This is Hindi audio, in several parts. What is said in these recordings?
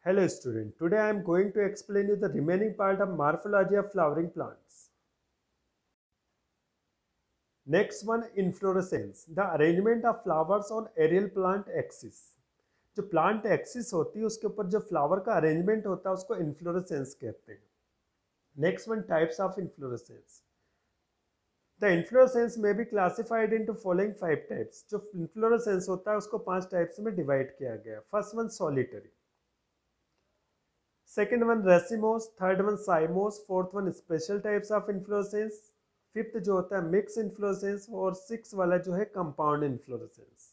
Hello student, today I am going to explain you the remaining part of morphology of flowering plants. Next one, inflorescence, the arrangement of flowers on aerial plant axis. जो प्लांट एक्सिस होती है उसके ऊपर जो फ्लावर का अरेंजमेंट होता है उसको इन्फ्लोरेसेंस कहते हैं. Next one, types of inflorescence. The inflorescence में be classified into following 5 types. जो इन्फ्लोरेसेंस होता है उसको 5 टाइप्स में डिवाइड किया गया. First one, solitary. Second one, racemose. Third one, cymose. Fourth one, special types of inflorescence. Fifth जो होता है मिक्स इन्फ्लोरेसेंस. और सिक्स वाला जो है compound inflorescence.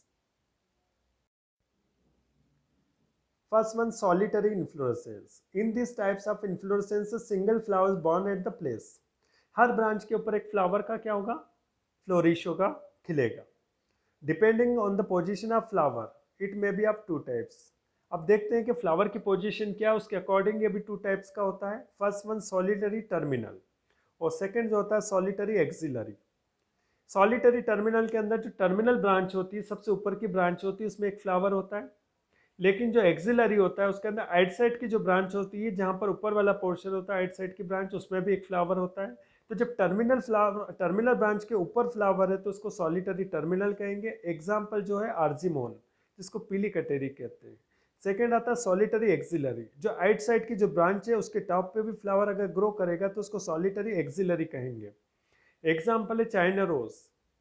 First one, solitary inflorescence. In these types of inflorescence, single flowers born at the place. हर ब्रांच के ऊपर एक फ्लावर का क्या होगा, फ्लोरिश होगा, खिलेगा. Depending on the position of flower it may be of 2 types. अब देखते हैं कि फ्लावर की पोजीशन क्या है, उसके अकॉर्डिंग ये भी 2 टाइप्स का होता है. फर्स्ट वन, सॉलिटरी टर्मिनल, और सेकंड जो होता है सॉलिटरी एक्सिलरी. सॉलिटरी टर्मिनल के अंदर जो टर्मिनल ब्रांच होती है, सबसे ऊपर की ब्रांच होती है, उसमें एक फ्लावर होता है. लेकिन जो एक्सिलरी होता है उसके अंदर आइट साइड की जो ब्रांच होती है, जहाँ पर ऊपर वाला पोर्शन होता है आइट साइड की ब्रांच, उसमें भी एक फ्लावर होता है. तो जब टर्मिनल ब्रांच के ऊपर फ्लावर है तो उसको सॉलिटरी टर्मिनल कहेंगे. एग्जाम्पल जो है आर्जिमोन, जिसको पीली कटेरी कहते हैं. सेकेंड आता है सॉलिटरी एक्सिलरी. जो आइट साइड की जो ब्रांच है उसके टॉप पे भी फ्लावर अगर ग्रो करेगा तो उसको सॉलिटरी एक्सिलरी कहेंगे. एग्जाम्पल है चाइना रोज.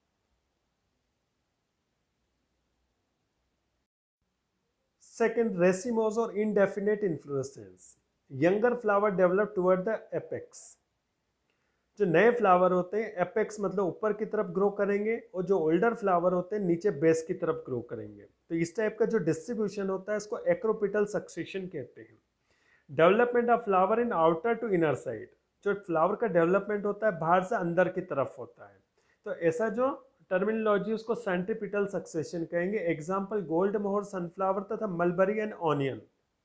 सेकेंड, रेसिमोज और indefinite inflorescence. Younger flower develop toward the apex. जो नए फ्लावर होते हैं एपेक्स मतलब ऊपर की तरफ ग्रो करेंगे, और जो ओल्डर फ्लावर होते हैं नीचे बेस की तरफ ग्रो करेंगे. तो इस टाइप का जो डिस्ट्रीब्यूशन होता है इसको एक्रोपिटल सक्सेशन कहते हैं. Development of flower in outer to inner side. जो फ्लावर का डेवलपमेंट होता है बाहर से अंदर की तरफ होता है. तो ऐसा जो टर्मिनोलॉजी उसको सेंट्रीपिटल सक्सेशन कहेंगे. एग्जाम्पल गोल्ड मोहर, सनफ्लावर तथा mulberry and onion.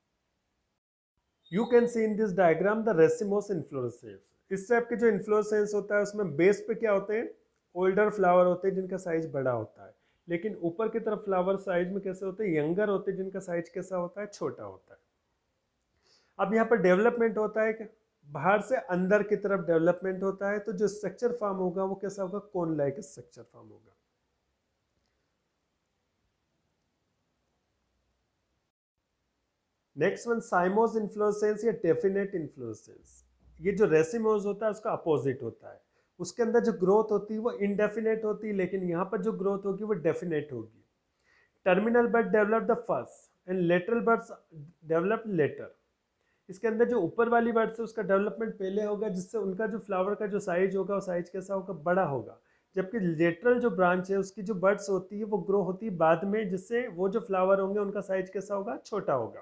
You can see in this diagram the racemose inflorescence. इस टाइप के जो इन्फ्लोरेसेंस होता है उसमें बेस पे क्या होते हैं, ओल्डर फ्लावर होते हैं जिनका साइज बड़ा होता है. लेकिन ऊपर की तरफ फ्लावर साइज में कैसे होते हैं, यंगर होते हैं जिनका साइज कैसा होता है, छोटा होता है. अब यहाँ पर डेवलपमेंट होता है कि बाहर से अंदर की तरफ डेवलपमेंट होता है. तो जो स्ट्रक्चर फॉर्म होगा वो कैसा होगा, कोन लाइक स्ट्रक्चर फॉर्म होगा. नेक्स्ट वन, साइमोस इन्फ्लोरेसेंस या डेफिनेट इन्फ्लोरेसेंस. ये जो रेसिमोस होता है उसका अपोजिट होता है. उसके अंदर जो ग्रोथ होती है वो इनडेफिनेट होती है, लेकिन यहाँ पर जो ग्रोथ होगी वो डेफिनेट होगी. Terminal bud develop the first and lateral buds develop later. इसके अंदर जो ऊपर वाली बर्ड्स है उसका डेवलपमेंट पहले होगा, जिससे उनका जो फ्लावर का जो साइज होगा वो साइज कैसा होगा, बड़ा होगा. जबकि लेटरल जो ब्रांच है उसकी जो बर्ड्स होती है वो ग्रो होती है बाद में, जिससे वो जो फ्लावर होंगे उनका साइज कैसा होगा, छोटा होगा.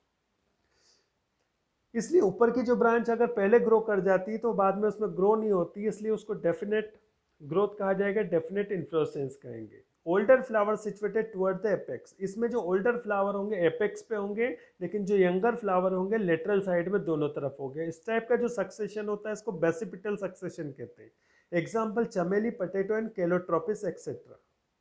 इसलिए ऊपर की जो ब्रांच अगर पहले ग्रो कर जाती है तो बाद में उसमें ग्रो नहीं होती, इसलिए उसको डेफिनेट ग्रोथ कहा जाएगा, डेफिनेट इन्फ्लोरेसेंस कहेंगे. Older flower situated toward the apex. इसमें जो ओल्डर फ्लावर होंगे एपेक्स पे होंगे, लेकिन जो यंगर फ्लावर होंगे लेटरल साइड में दोनों तरफ होंगे. इस टाइप का जो सक्सेशन होता है इसको बेसिपिटल सक्सेशन कहते हैं. एग्जाम्पल चमेली, potato and calotropis etcetera.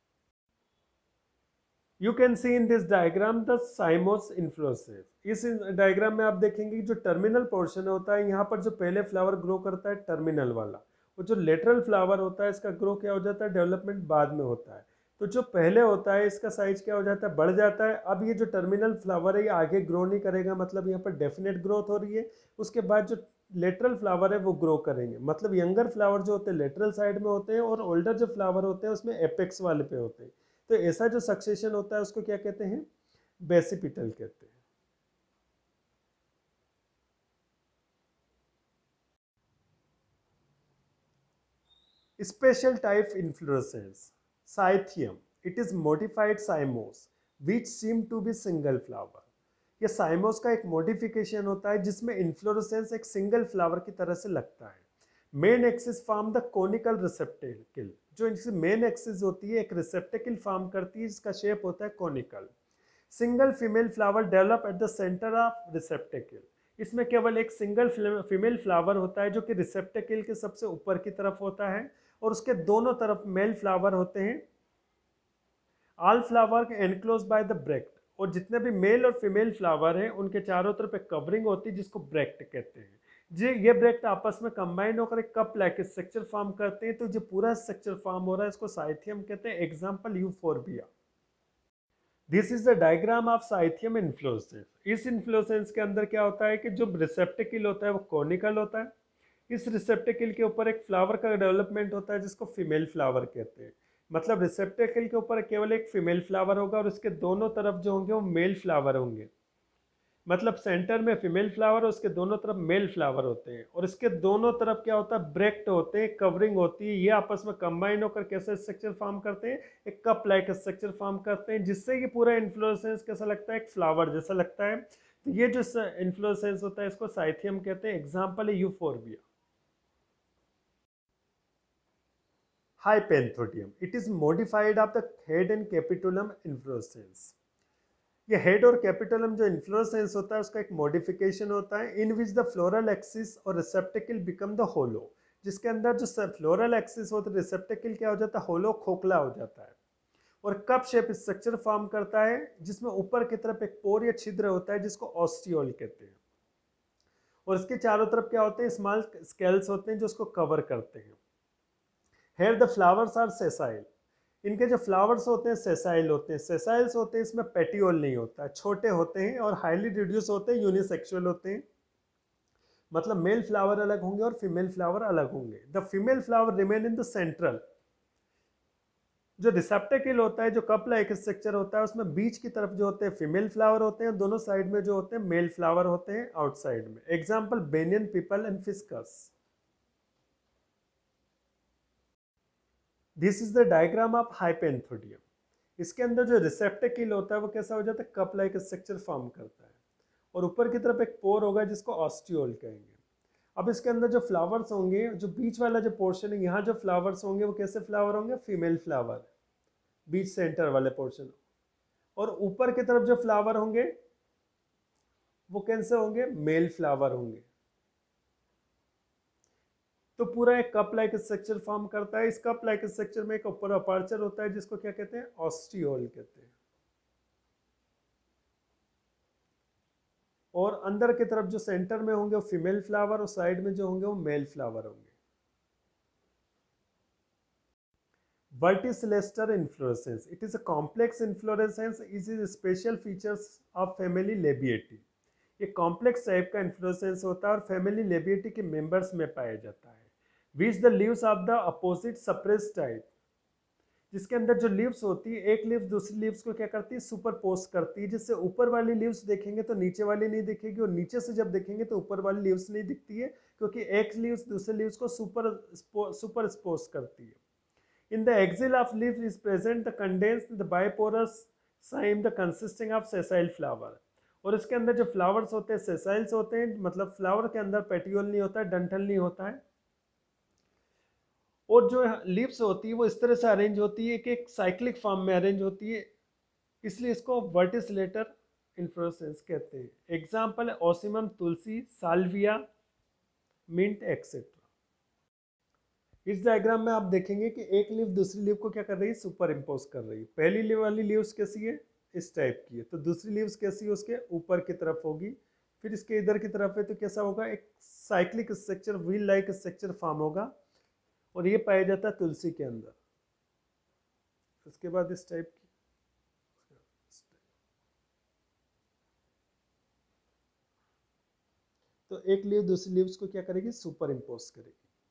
You can see in this diagram the cymose inflorescence. इस डायग्राम में आप देखेंगे जो टर्मिनल पोर्शन होता है, यहाँ पर जो पहले फ्लावर ग्रो करता है टर्मिनल वाला, और जो लेटरल फ्लावर होता है इसका ग्रो क्या हो जाता है, डेवलपमेंट बाद में होता है. तो जो पहले होता है इसका साइज क्या हो जाता है, बढ़ जाता है. अब ये जो टर्मिनल फ्लावर है ये आगे ग्रो नहीं करेगा, मतलब यहाँ पर डेफिनेट ग्रोथ हो रही है. उसके बाद जो लेटरल फ्लावर है वो ग्रो करेंगे, मतलब यंगर फ्लावर जो होते हैं लेटरल साइड में होते हैं, और ओल्डर जो फ्लावर होते हैं उसमें एपेक्स वाले पे होते हैं. तो ऐसा जो सक्सेशन होता है उसको क्या कहते हैं, बेसिपिटल कहते हैं. Special type inflorescence. Cyathium, it is modified cymose which seem to be single flower. ये साइमोस का एक मॉडिफिकेशन होता है जिसमें इन्फ्लोरेसेंस एक सिंगल फ्लावर की तरह से लगता है. Main axis form the conical receptacle. जो इनकी मेन एक्सिस होती है एक रिसेप्टेकल फॉर्म करती है जिसका शेप होता है conical. Single female flower develop at the center of receptacle. इसमें केवल एक सिंगल फीमेल फ्लावर होता है जो कि रिसेप्टेकल के सबसे ऊपर की तरफ होता है, और उसके दोनों तरफ मेल फ्लावर होते हैं. All flower enclose by the bract. और जितने भी मेल और फीमेल फ्लावर हैं उनके चारों तरफ एक कवरिंग होती है जिसको ब्रैक्ट कहते हैं। जी ये ब्रैक्ट आपस में कंबाइन होकर एक कप लाइक स्ट्रक्चर फॉर्म करते हैं। तो जो पूरा स्ट्रक्चर फॉर्म हो रहा है इसको साइथियम कहते हैं। Example euphorbia. This is the diagram of cyathium inflorescence. इस इन्फ्लोरेसेंस के अंदर क्या होता है कि जो रिसेप्टिकल होता है वो कॉनिकल होता है। इस रिसेप्टिकल के ऊपर एक फ्लावर का डेवलपमेंट होता है जिसको फीमेल फ्लावर कहते हैं। मतलब रिसेप्टिकल के ऊपर केवल एक फीमेल फ्लावर होगा और उसके दोनों तरफ जो होंगे वो मेल फ्लावर होंगे। मतलब सेंटर में फीमेल फ्लावर और उसके दोनों तरफ मेल फ्लावर होते हैं और इसके दोनों तरफ क्या होता है, ब्रेक्ट होते हैं, कवरिंग होती है। ये आपस में कंबाइन होकर कैसे स्ट्रक्चर फॉर्म करते हैं, एक कप लाइक स्ट्रक्चर फॉर्म करते हैं, जिससे ये पूरा इन्फ्लोरेसेंस कैसा लगता है, एक फ्लावर जैसा लगता है। तो ये जो इन्फ्लोरेसेंस होता है इसको साइथियम कहते हैं। एग्जाम्पल है euphorbia. Hypanthodium, it is modified of the head and capitulum inflorescence. ये हेड और कैपिटलम जो इन्फ्लोरेसेंस होता है उसका एक मॉडिफिकेशन होता है in which the floral axis और रिसेप्टिकल बिकम द होलो। जिसके अंदर जो फ्लोरल एक्सिस होता है, रिसेप्टिकल क्या हो जाता है, होलो, खोखला हो जाता है और कप शेप स्ट्रक्चर फॉर्म करता है जिसमें ऊपर की तरफ एक पोर या छिद्र होता है जिसको ऑस्टियोल कहते हैं और इसके चारों तरफ क्या होते हैं, स्मॉल स्केल्स होते हैं जो उसको कवर करते हैं। Here the flowers are sessile. इनके जो फ्लावर्स होते हैं सेसाइल होते हैं। सेसाइल्स होते हैं, इसमें पेटियोल नहीं होता है, छोटे होते हैं और हाईली रिड्यूस होते हैं, यूनिसेक्सुअल होते हैं। मतलब मेल फ्लावर अलग होंगे और फीमेल फ्लावर अलग होंगे। The female flower remain in the central. जो रिसेप्टिकल होता है, जो कप लाइक स्ट्रक्चर होता है, उसमें बीच की तरफ जो होते हैं फीमेल फ्लावर होते हैं, दोनों साइड में जो होते हैं मेल फ्लावर होते हैं आउटसाइड में। Example banyan peepal and ficus. This is the diagram of hypanthodium. इसके अंदर जो रिसेप्टिकल होता है वो कैसा हो जाता है, कप लाइक स्ट्रक्चर फॉर्म करता है और ऊपर की तरफ एक पोर होगा जिसको ऑस्टियोल कहेंगे। अब इसके अंदर जो फ्लावर्स होंगे, जो बीच वाला जो पोर्शन है, यहाँ जो फ्लावर्स होंगे वो कैसे फ्लावर होंगे, फीमेल फ्लावर, बीच सेंटर वाले पोर्शन। और ऊपर की तरफ जो फ्लावर होंगे वो कैसे होंगे, मेल फ्लावर होंगे। तो पूरा एक कप लाइक स्ट्रक्चर फॉर्म करता है। इस कप लाइक स्ट्रक्चर में एक ऊपर अपर्चर होता है जिसको क्या कहते हैं, ऑस्टियोल कहते हैं। और अंदर की तरफ जो सेंटर में होंगे वो फीमेल फ्लावर और साइड में जो होंगे वो मेल फ्लावर होंगे। Verticillester inflorescence. It is a complex inflorescence. It is special features of family Labiatae. ये कॉम्प्लेक्स टाइप का इन्फ्लोरेसेंस होता है और फैमिली लेबिएटी के मेंबर्स में पाया जाता है। Which the leaves of the opposite suppress type. जिसके अंदर जो लीव्स होती है, एक लीव्स दूसरी लीव्स को क्या करती है, सुपरपोज करती है। जिससे ऊपर वाली लीव्स देखेंगे तो नीचे वाली नहीं दिखेगी और नीचे से जब देखेंगे तो ऊपर वाली लीव्स नहीं दिखती है, क्योंकि एक लीव्स दूसरे लीव्स को सुपरपोज करती है। In the axil of leaf is present the condensed the biporous cyme the consisting of sessile flower। और इसके अंदर जो फ्लावर्स होते हैं सेसाइल्स होते हैं, मतलब फ्लावर के अंदर पेटियोल नहीं होता है, डंठल नहीं होता है। और जो लीव्स होती है वो इस तरह से अरेंज होती है कि एक साइक्लिक फॉर्म में अरेंज होती है, इसलिए इसको वर्टिसिलेटर इन्फ्लोरेसेंस कहते हैं। एग्जाम्पल है Ocimum tulsi, salvia, mint etcetera. इस डायग्राम में आप देखेंगे कि एक लीफ दूसरी लीफ को क्या कर रही है, सुपर इम्पोज कर रही है। पहली लीफ वाली लीव्स कैसी है, इस टाइप की है, तो दूसरी लीव्स कैसी है, उसके ऊपर की तरफ होगी। फिर इसके इधर की तरफ है तो कैसा होगा, एक cyclic structure, wheel like structure form होगा और ये पाया जाता है तुलसी के अंदर। उसके बाद इस टाइप की, तो एक लीव दूसरी लीव्स को क्या करेगी, सुपर इम्पोज करेगी।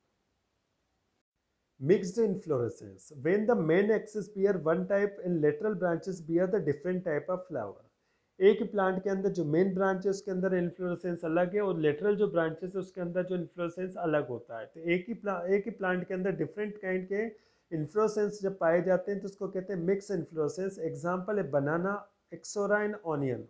Mixed inflorescence. When the main axis bear one type and lateral branches bear the different type of flower. एक ही प्लांट के अंदर जो मेन ब्रांच है उसके अंदर इन्फ्लोरेसेंस अलग है और लेटरल जो ब्रांचेस है उसके अंदर जो इन्फ्लोरेसेंस अलग होता है। तो एक ही प्लांट के अंदर डिफरेंट काइंड के इन्फ्लोरेसेंस जब पाए जाते हैं तो उसको कहते हैं मिक्स इन्फ्लोरेसेंस। एग्जाम्पल है banana, ixora and onion.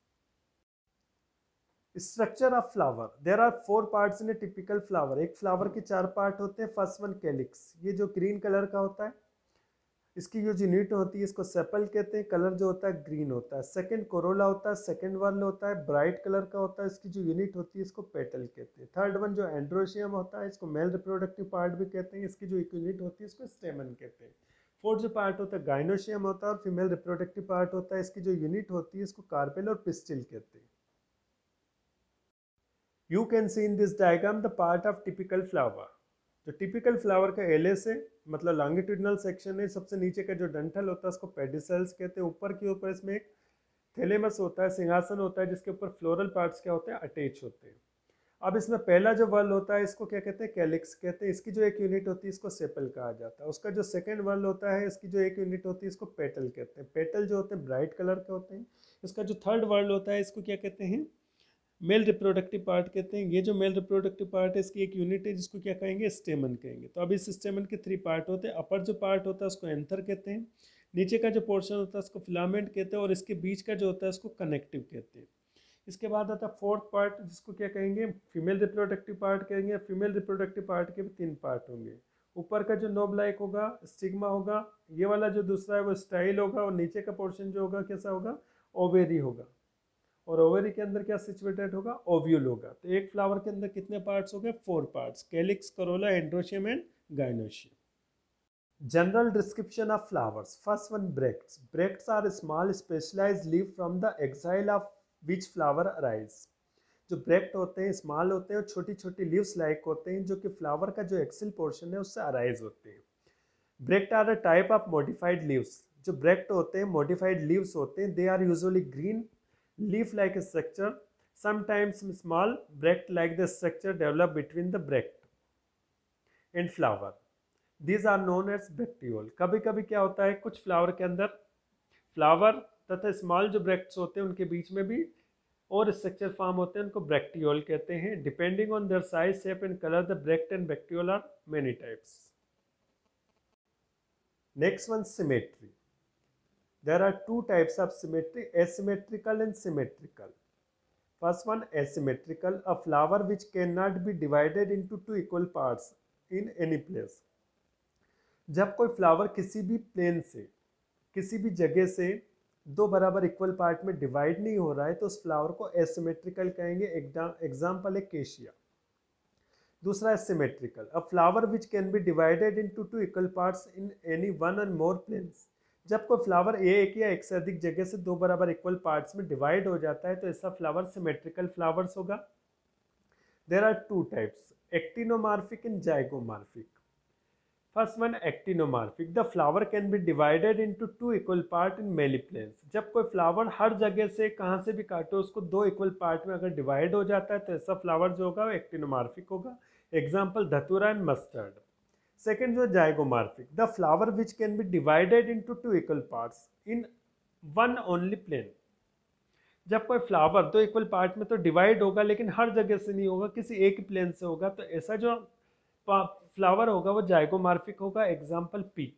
Structure of flower, there are 4 parts in a typical flower. एक फ्लावर के 4 पार्ट होते हैं। फर्स्ट वन कैलिक्स, ये जो ग्रीन कलर का होता है, इसकी जो यूनिट होती है इसको सेपल कहते हैं, कलर जो होता है ग्रीन होता है। सेकंड कोरोला होता है, सेकंड वन होता है ब्राइट कलर का होता है, इसकी जो यूनिट होती है इसको पेटल कहते हैं। थर्ड वन जो एंड्रोशियम होता है, इसको मेल रिप्रोडक्टिव पार्ट भी कहते हैं, इसकी जो यूनिट होती है इसको स्टेमन कहते हैं। फोर्थ जो पार्ट होता है गाइनोशियम होता है और फीमेल रिप्रोडक्टिव पार्ट होता है। इसकी जो यूनिट होती है इसको कार्पेल और पिस्टिल कहते हैं। You can see in this diagram the part of typical flower. जो टिपिकल फ्लावर का एले से मतलब लॉन्गिट्यूडनल सेक्शन है, सबसे नीचे का जो डंठल होता है उसको पेडिसल्स कहते हैं। ऊपर के ऊपर इसमें एक थैलेमस होता है, सिंहासन होता है, जिसके ऊपर फ्लोरल पार्ट्स क्या होते हैं, अटैच होते हैं। अब इसमें पहला जो वर्ल होता है इसको क्या कहते हैं, कैलिक्स कहते हैं। इसकी जो एक यूनिट होती है इसको सेपल कहा जाता है। उसका जो सेकंड वर्ल होता है इसकी जो एक यूनिट होती है इसको पेटल कहते हैं। पेटल जो होते हैं ब्राइट कलर के होते हैं। इसका जो थर्ड वर्ल होता है इसको क्या कहते हैं, मेल रिप्रोडक्टिव पार्ट कहते हैं। ये जो मेल रिप्रोडक्टिव पार्ट है इसकी एक यूनिट है जिसको क्या कहेंगे, स्टेमन कहेंगे। तो अब इस स्टेमन के 3 पार्ट होते हैं। अपर जो पार्ट होता है उसको एंथर कहते हैं, नीचे का जो पोर्शन होता है उसको फिलामेंट कहते हैं, और इसके बीच का जो होता है उसको कनेक्टिव कहते हैं। इसके बाद आता है फोर्थ पार्ट जिसको क्या कहेंगे, फीमेल रिप्रोडक्टिव पार्ट कहेंगे। फीमेल रिप्रोडक्टिव पार्ट के भी 3 पार्ट होंगे। ऊपर का जो नोब लाइक होगा, स्टिग्मा होगा। ये वाला जो दूसरा है वो स्टाइल होगा, और नीचे का पोर्शन जो होगा कैसा होगा, ओवेरी होगा। और ओवरी के अंदर क्या सिचुएटेड होगा, ओव्यूल होगा। तो एक फ्लावर के अंदर कितने पार्ट्स हो गए, 4 parts, calyx, corolla, androecium and gynoecium. General description of flowers. First one, bracts. Bracts are small specialised leaf from the axil of which flower arise. जो ब्रैक्ट होते हैं स्मॉल होते हैं और छोटी छोटी लीव्स लाइक होते हैं, जो कि फ्लावर का जो एक्सिल पोर्शन है उससे अराइज होते हैं। Bract are a type of modified leaves. जो ब्रैक्ट होते हैं मॉडिफाइड लीव्स होते हैं। They are usually green leaf-like structure, sometimes small bract-like the structure develop between the bract and flower. These are known as bracteole. कभी कभी क्या होता है, कुछ फ्लावर के अंदर फ्लावर तथा स्मॉल जो ब्रैक्ट्स होते हैं उनके बीच में भी और स्ट्रक्चर फॉर्म होते हैं, उनको ब्रैक्टियोल कहते हैं। Depending on their size, shape and colour, the bract and bracteole are many types. Next one, symmetry. There are 2 types of symmetry, asymmetrical and symmetrical. First one, asymmetrical, a flower which cannot be divided into 2 equal parts in any place. जब कोई फ्लावर किसी भी प्लेन से, किसी भी जगह से 2 बराबर इक्वल पार्ट में डिवाइड नहीं हो रहा है तो उस फ्लावर को एसिमेट्रिकल कहेंगे। एग्जाम्पल है केशिया। दूसरा है symmetrical, a flower which can be divided into 2 equal parts in any one and more planes. जब कोई फ्लावर एक या एक से अधिक जगह से 2 बराबर इक्वल पार्ट्स में डिवाइड हो जाता है तो ऐसा फ्लावर सिमेट्रिकल फ्लावर्स होगा। There are 2 types, actinomorphic and zygomorphic. First one, actinomorphic, the flower can be divided into 2 equal part in many planes. जब कोई फ्लावर हर जगह से कहाँ से भी काटो उसको 2 इक्वल पार्ट में अगर डिवाइड हो जाता है तो ऐसा फ्लावर जो होगा वो एक्टिनोमॉर्फिक होगा। Example datura and mustard. Second जो zygomorphic, the flower which can be divided into 2 equal parts in one only plane. जब कोई फ्लावर 2 इक्वल पार्ट में तो डिवाइड होगा लेकिन हर जगह से नहीं होगा, किसी एक प्लेन से होगा, तो ऐसा जो फ्लावर होगा वो जाइगोमॉर्फिक होगा। Example pea.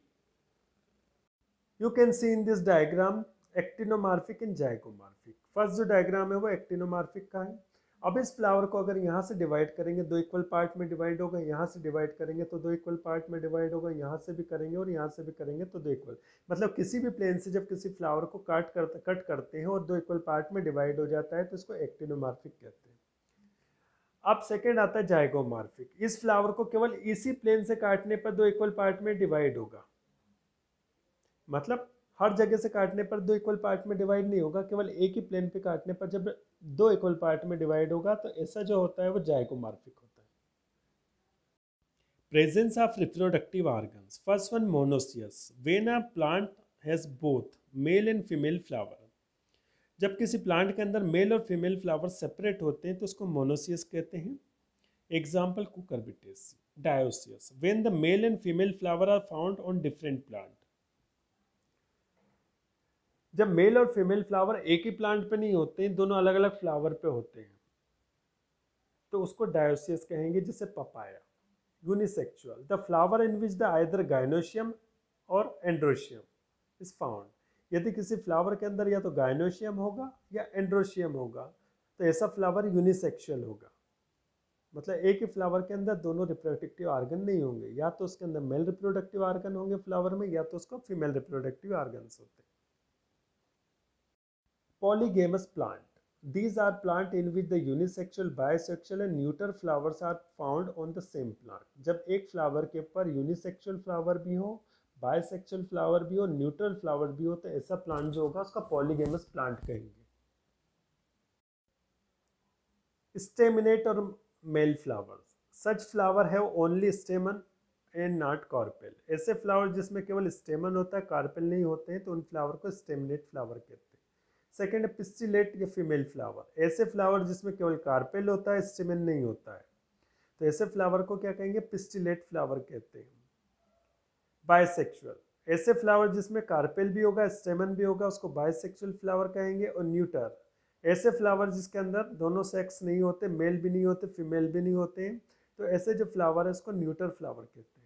You can see in this diagram actinomorphic and zygomorphic. First जो डायग्राम है वो एक्टिनोमॉर्फिक का है। अब इस फ्लावर को अगर यहाँ से डिवाइड करेंगे 2 इक्वल पार्ट में डिवाइड होगा, यहाँ से डिवाइड करेंगे तो 2 इक्वल पार्ट में डिवाइड होगा, यहाँ से भी करेंगे और यहाँ से भी करेंगे तो 2 इक्वल, मतलब किसी भी प्लेन से जब किसी फ्लावर को कट करते हैं और 2 इक्वल पार्ट में डिवाइड हो जाता है तो इसको एक्टिनोमॉर्फिक कहते हैं। अब सेकेंड आता है जाइगोमॉर्फिक। इस फ्लावर को केवल इसी प्लेन से काटने पर 2 इक्वल पार्ट में डिवाइड होगा, मतलब हर जगह से काटने पर 2 इक्वल पार्ट में डिवाइड नहीं होगा, केवल एक ही प्लेन पे काटने पर जब 2 इक्वल पार्ट में डिवाइड होगा तो ऐसा जो होता है वो जाइगोमॉर्फिक होता है। Presence of reproductive organs. First one, monoecious, when a plant has both male and female flower. जब किसी प्लांट के अंदर मेल और फीमेल फ्लावर सेपरेट होते हैं तो उसको मोनोसियस कहते हैं। Example Cucurbitaceae. Dioecious, when the male and female flower are found on different plant. जब मेल और फीमेल फ्लावर एक ही प्लांट पे नहीं होते हैं, दोनों अलग अलग फ्लावर पे होते हैं तो उसको डायोसियस कहेंगे। जैसे papaya. Unisexual, the flower in which the either gynoecium और एंड्रोशियम इज फाउंड। यदि किसी फ्लावर के अंदर या तो गाइनोशियम होगा या एंड्रोशियम होगा तो ऐसा फ्लावर यूनिसेक्सुअल होगा, मतलब एक ही फ्लावर के अंदर दोनों रिप्रोडक्टिव ऑर्गन नहीं होंगे, या तो उसके अंदर मेल रिप्रोडक्टिव ऑर्गन होंगे फ्लावर में या तो उसको फीमेल रिप्रोडक्टिव ऑर्गन्स होते हैं। Polygamous plant. These are plant in which the unisexual, bisexual and neuter flowers are found on the same plant. जब एक फ्लावर के ऊपर यूनिसेक्सुअल फ्लावर भी हो, बायसेक्सुअल फ्लावर भी हो, न्यूट्रल फ्लावर भी हो, तो ऐसा प्लांट जो होगा उसका पॉलीगेमस प्लांट कहेंगे। स्टेमिनेट और male flowers, such flower have only stamen and not carpel. ऐसे फ्लावर जिसमें केवल स्टेमन होता है, कार्पेल नहीं होते हैं, तो उन फ्लावर को स्टेमिनेट फ्लावर कहते हैं। सेकेंड है पिस्टिलेट या फीमेल फ्लावर, ऐसे फ्लावर जिसमें केवल कार्पेल होता है, स्टेमन नहीं होता है, तो ऐसे फ्लावर को क्या कहेंगे, पिस्टिलेट फ्लावर कहते हैं। बायसेक्सुअल, ऐसे फ्लावर जिसमें कार्पेल भी होगा स्टेमन भी होगा उसको बायसेक्सुअल फ्लावर कहेंगे। और न्यूटर, ऐसे फ्लावर जिसके अंदर दोनों सेक्स नहीं होते, मेल भी नहीं होते फीमेल भी नहीं होते, तो ऐसे जो फ्लावर है उसको न्यूटर फ्लावर कहते हैं।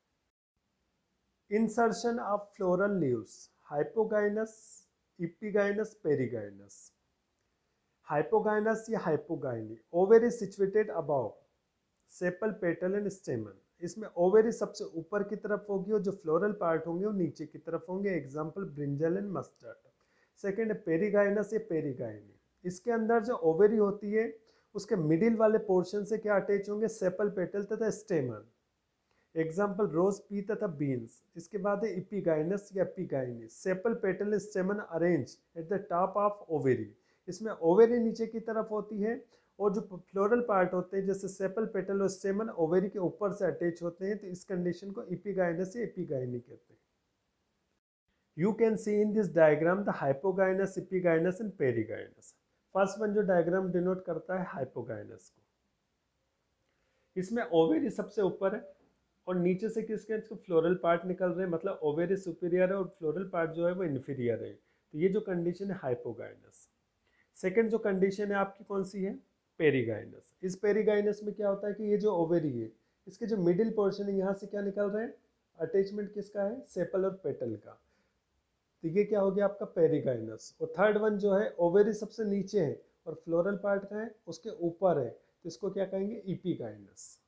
Insertion of floral leaves, hypogynous, epigynous, perigynous. Hypogynous या hypogyny, ovary situated above sepal petal and stamen, इसमें ओवेरी सबसे ऊपर की तरफ होगी और जो फ्लोरल पार्ट होंगे वो नीचे की तरफ होंगे, example brinjal and mustard. Second perigynous या पेरिगाइनी, इसके अंदर जो ओवेरी होती है उसके मिडिल वाले पोर्शन से क्या अटैच होंगे, सेपल पेटल तथा स्टेमन, एग्जाम्पल रोज पी तथा बीन्स। इसके बाद है इपिगाइनस या epigyny, sepal petal stamen arrange at the top of ovary, इसमें ओवेरी नीचे की तरफ होती है और जो फ्लोरल पार्ट होते हैं जैसे सेपल पेटल और स्टेमन ओवेरी के ऊपर से अटैच होते हैं, तो इस कंडीशन को इपिगाइनस या एपिगाइनी कहते हैं। You can see in this diagram the hypogynous, epigynous and perigynous. First one जो डायग्राम डिनोट करता है हाइपोगाइनस को, इसमें ओवेरी सबसे ऊपर है और नीचे से किसके इसको फ्लोरल पार्ट निकल रहे हैं, मतलब ओवेरी सुपीरियर है और फ्लोरल पार्ट जो है वो इन्फीरियर है, तो ये जो कंडीशन है हाइपोगाइनस। सेकंड जो कंडीशन है आपकी कौन सी है, पेरिगाइनस। इस पेरिगाइनस में क्या होता है कि ये जो ओवेरी है इसके जो मिडिल पोर्शन है यहाँ से क्या निकल रहे हैं, अटैचमेंट किसका है, सेपल और पेटल का, तो ये क्या हो गया आपका पेरिगाइनस। और थर्ड वन जो है ओवेरी सबसे नीचे है और फ्लोरल पार्ट का है उसके ऊपर है, तो इसको क्या कहेंगे, इपिगाइनस।